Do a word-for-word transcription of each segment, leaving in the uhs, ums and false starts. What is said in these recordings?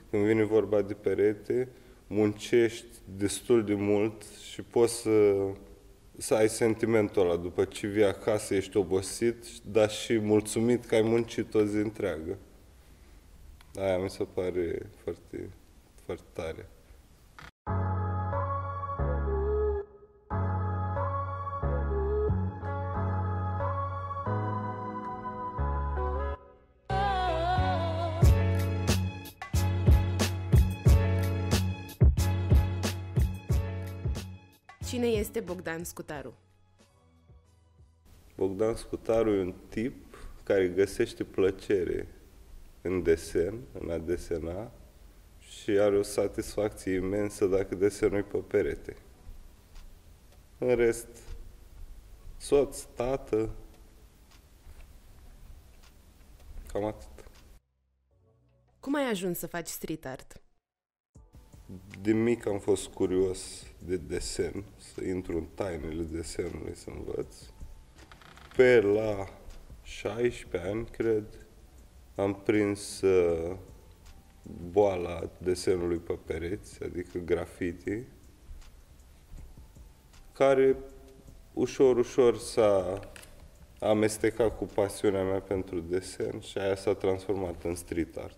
când vine vorba de perete, muncești destul de mult și poți să, să ai sentimentul ăla. După ce vii acasă, ești obosit, dar și mulțumit că ai muncit o zi întreagă. Aia mi se pare foarte, foarte tare. Cine este Bogdan Scutaru? Bogdan Scutaru e un tip care găsește plăcere în desen, în a desena, și are o satisfacție imensă dacă desenui pe perete. În rest, soț, tată, cam atât. Cum ai ajuns să faci street art? De mic am fost curios de desen, să intru în tainele desenului, să învăț. Pe la șaisprezece ani, cred, am prins uh, boala desenului pe pereți, adică graffiti, care ușor, ușor s-a amestecat cu pasiunea mea pentru desen și aia s-a transformat în street art.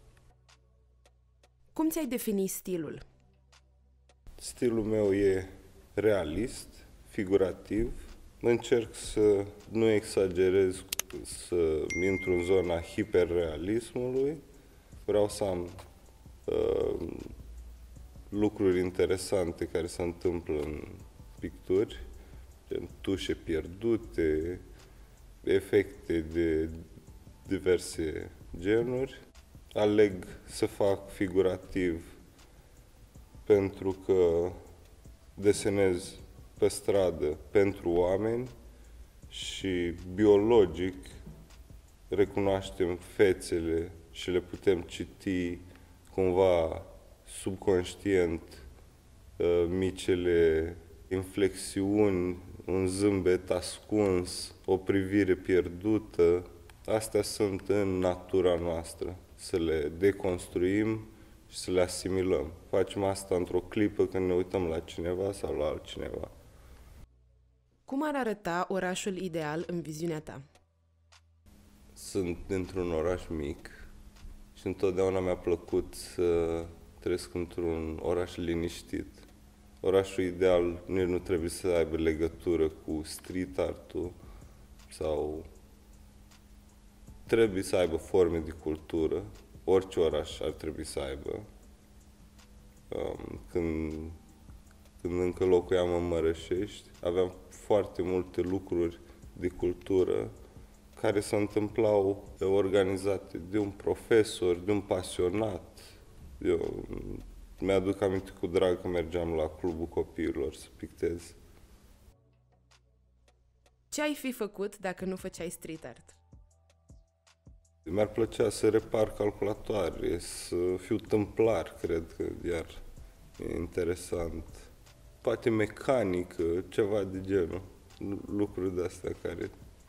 Cum ți-ai defini stilul? Stilul meu e realist, figurativ. Încerc să nu exagerez, să intru în zona hiperrealismului. Vreau să am uh, lucruri interesante care se întâmplă în picturi, gen tușe pierdute, efecte de diverse genuri. Aleg să fac figurativ pentru că desenez pe stradă pentru oameni și biologic recunoaștem fețele și le putem citi cumva subconștient micile inflexiuni, un zâmbet ascuns, o privire pierdută. Astea sunt în natura noastră, să le deconstruim și să le asimilăm. Facem asta într-o clipă când ne uităm la cineva sau la altcineva. Cum ar arăta orașul ideal în viziunea ta? Sunt dintr-un oraș mic și întotdeauna mi-a plăcut să trăiesc într-un oraș liniștit. Orașul ideal nici nu trebuie să aibă legătură cu street art-ul sau trebuie să aibă forme de cultură. Orice oraș ar trebui să aibă. Când, când încă locuiam în Mărășești, aveam foarte multe lucruri de cultură care se întâmplau organizate de un profesor, de un pasionat. Eu mi-aduc aminte cu drag că mergeam la Clubul Copiilor să pictez. Ce ai fi făcut dacă nu făceai street art? Mi-ar plăcea să repar calculatoare, să fiu tâmplar, cred că iar e interesant. Poate mecanică, ceva de genul, lucruri de-astea care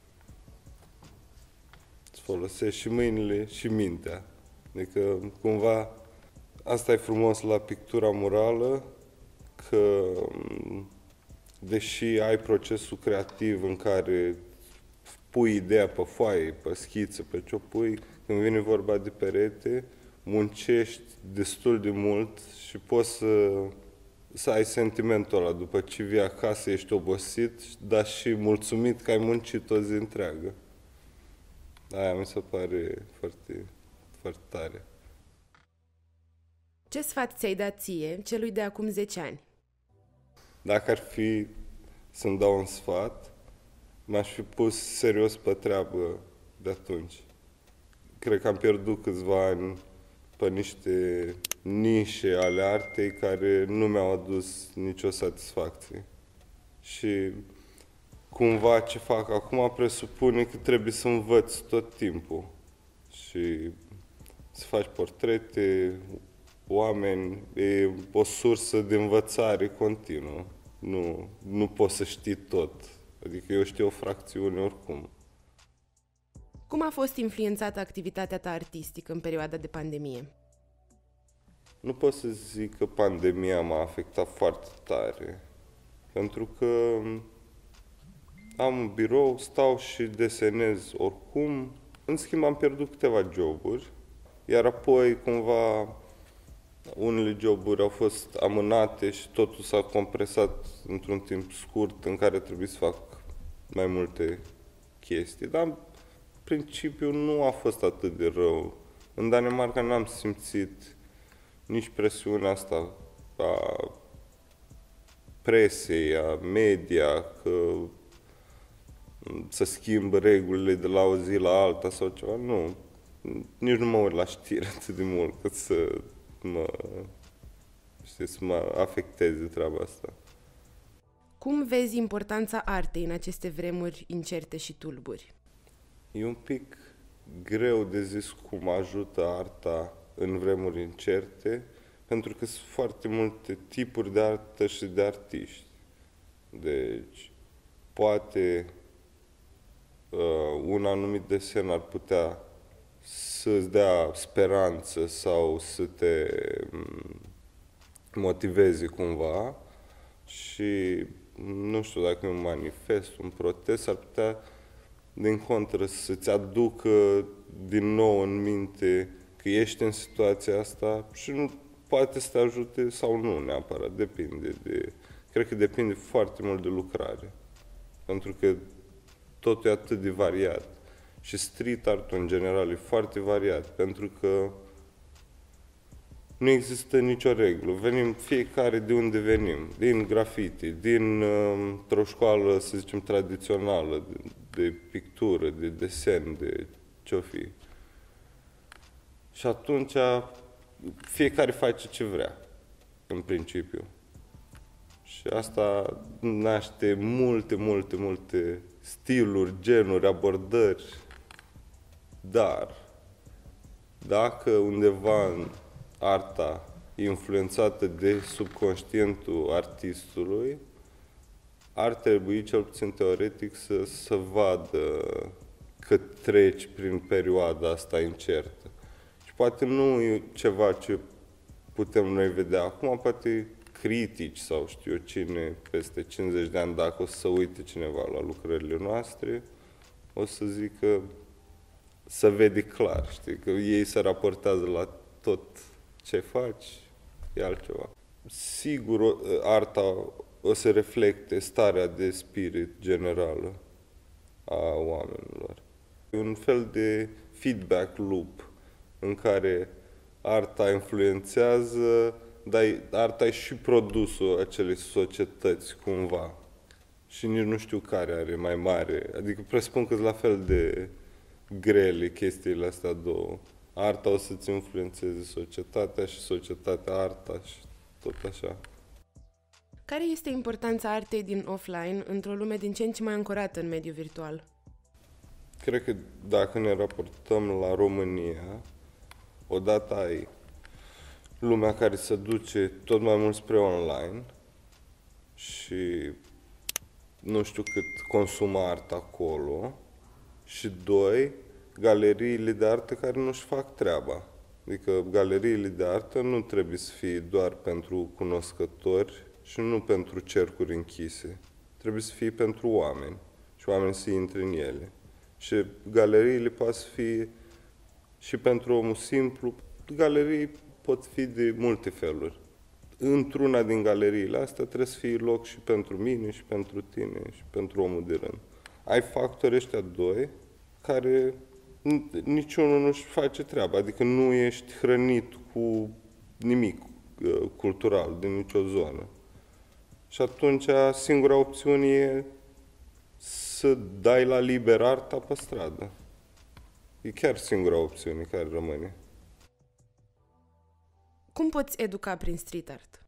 îți folosești și mâinile și mintea. Adică, cumva, asta e frumos la pictura murală, că deși ai procesul creativ în care pui ideea pe foaie, pe schiță, pe ce o pui, când vine vorba de perete, muncești destul de mult și poți să, să ai sentimentul ăla. După ce vii acasă, ești obosit, dar și mulțumit că ai muncit o zi întreagă. Aia mi se pare foarte, foarte tare. Ce sfat ți-ai dat ție celui de acum zece ani? Dacă ar fi să-mi dau un sfat, m-aș fi pus serios pe treabă de atunci. Cred că am pierdut câțiva ani pe niște nișe ale artei care nu mi-au adus nicio satisfacție. Și cumva ce fac acum presupune că trebuie să învăț tot timpul. Și să faci portrete, oameni, e o sursă de învățare continuă. Nu, nu poți să știi tot. Adică eu știu o fracțiune oricum. Cum a fost influențată activitatea ta artistică în perioada de pandemie? Nu pot să zic că pandemia m-a afectat foarte tare, pentru că am un birou, stau și desenez oricum. În schimb, am pierdut câteva joburi, iar apoi, cumva, unele joburi au fost amânate și totul s-a compresat într-un timp scurt în care trebuie să fac mai multe chestii. Dar, în principiu, nu a fost atât de rău. În Danemarca n-am simțit nici presiunea asta a presei, a media, că să schimbă regulile de la o zi la alta sau ceva. Nu. Nici nu mă uit la știri atât de mult cât să mă, știi, să mă afecteze treaba asta. Cum vezi importanța artei în aceste vremuri incerte și tulburi? E un pic greu de zis cum ajută arta în vremuri incerte, pentru că sunt foarte multe tipuri de artă și de artiști. Deci, poate uh, un anumit desen ar putea să-ți dea speranță sau să te motiveze cumva și, nu știu, dacă e un manifest, un protest, ar putea, din contră, să-ți aducă din nou în minte că ești în situația asta și nu poate să te ajute sau nu neapărat, depinde de... Cred că depinde foarte mult de lucrare, pentru că totul e atât de variat. Și street art în general e foarte variat, pentru că nu există nicio regulă. Venim fiecare de unde venim, din graffiti, din uh, o școală, să zicem, tradițională, de, de pictură, de desen, de ce-o fi. Și atunci fiecare face ce vrea, în principiu. Și asta naște multe, multe, multe stiluri, genuri, abordări. Dar, dacă undeva în arta e influențată de subconștientul artistului, ar trebui, cel puțin teoretic, să, să vadă că treci prin perioada asta incertă. Și poate nu e ceva ce putem noi vedea acum, poate critici sau știu eu cine peste cincizeci de ani, dacă o să uite cineva la lucrările noastre, o să zică să vede clar, știi, că ei se raportează la tot ce faci, e altceva. Sigur, arta o să reflecte starea de spirit generală a oamenilor. E un fel de feedback loop în care arta influențează, dar arta e și produsul acelei societăți, cumva. Și nici nu știu care are mai mare. Adică presupun că sunt la fel de grele chestiile astea două. Arta o să-ți influențeze societatea și societatea arta și tot așa. Care este importanța artei din offline într-o lume din ce în ce mai ancorată în mediul virtual? Cred că dacă ne raportăm la România, odată ai lumea care se duce tot mai mult spre online și nu știu cât consumă artă acolo, și doi, galeriile de artă care nu-și fac treaba. Adică galeriile de artă nu trebuie să fie doar pentru cunoscători și nu pentru cercuri închise. Trebuie să fie pentru oameni și oamenii să intre în ele. Și galeriile pot să fie și pentru omul simplu. Galerii pot fi de multe feluri. Într-una din galeriile astea trebuie să fie loc și pentru mine, și pentru tine, și pentru omul de rând. Ai factorii ăștia doi care niciunul nu-și face treaba, adică nu ești hrănit cu nimic uh, cultural din nicio zonă. Și atunci singura opțiune e să dai la liber arta pe stradă. E chiar singura opțiune care rămâne. Cum poți educa prin street art?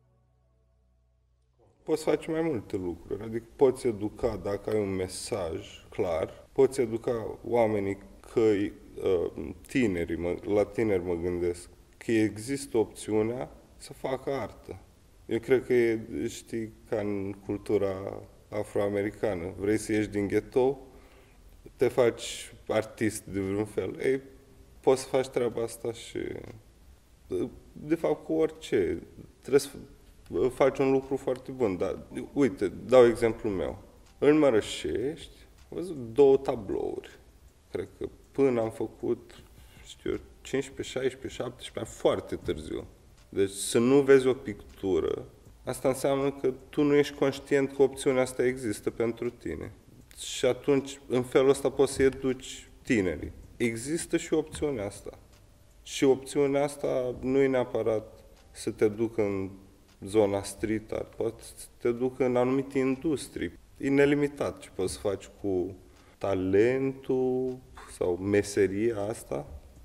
Poți face mai multe lucruri, adică poți educa dacă ai un mesaj clar, poți educa oamenii că tinerii, mă, la tineri mă gândesc, că există opțiunea să facă artă. Eu cred că e, știi, ca în cultura afroamericană, vrei să ieși din ghetto, te faci artist de vreun fel, ei, poți să faci treaba asta și De fapt, cu orice. Trebuie să faci un lucru foarte bun. Dar, uite, dau exemplul meu. În Mărășești, am văzut două tablouri. Cred că până am făcut, știu eu, cincisprezece, șaisprezece, șaptesprezece, foarte târziu. Deci să nu vezi o pictură, asta înseamnă că tu nu ești conștient că opțiunea asta există pentru tine. Și atunci, în felul ăsta, poți să educi tinerii. Există și opțiunea asta. Și opțiunea asta nu e neapărat să te ducă în zona street art, poate să te ducă în anumite industrii. E nelimitat ce poți să faci cu talentul sau meseria asta.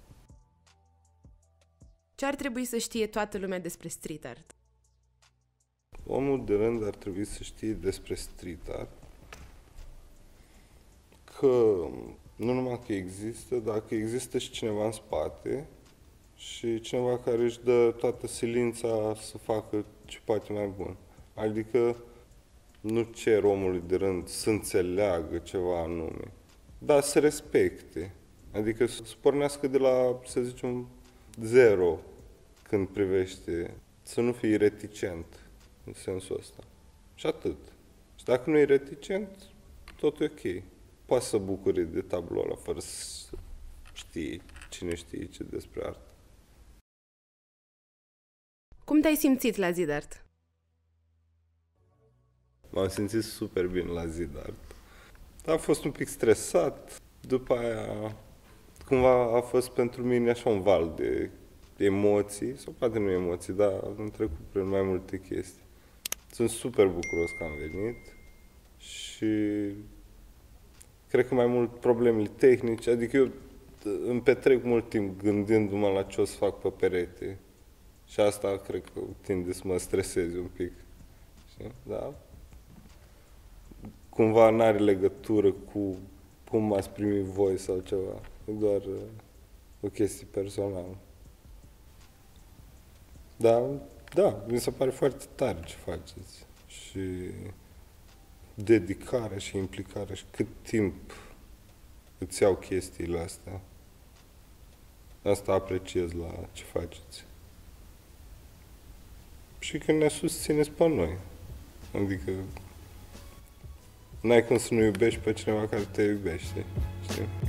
Ce ar trebui să știe toată lumea despre street art? Omul de rând ar trebui să știe despre street art că nu numai că există, dar că există și cineva în spate și cineva care își dă toată silința să facă ce poate mai bun. Adică nu cer omului de rând să înțeleagă ceva anume, dar să respecte. Adică să pornească de la, să zicem, zero când privește, să nu fii reticent în sensul ăsta. Și atât. Și dacă nu e reticent, tot e ok. Poți să bucuri de tabloul ăla fără să știi cine știe ce despre artă. Cum te-ai simțit la Zidart? M-am simțit super bine la Zidart. Am fost un pic stresat. După aia, cumva a fost pentru mine așa un val de emoții, sau poate nu emoții, dar am trecut prin mai multe chestii. Sunt super bucuros că am venit și cred că mai mult problemele tehnice, adică eu îmi petrec mult timp gândindu-mă la ce o să fac pe perete și asta cred că tinde să mă streseze un pic. Știi? Da? Cumva n-are legătură cu cum ați primit voi sau ceva, e doar uh, o chestie personală. Da, da, mi se pare foarte tare ce faceți și dedicarea și implicarea și cât timp îți iau chestiile astea. Asta apreciez la ce faceți. Și că ne susțineți pe noi. Adică n-ai cum să nu iubești pe cineva care te iubește, știi?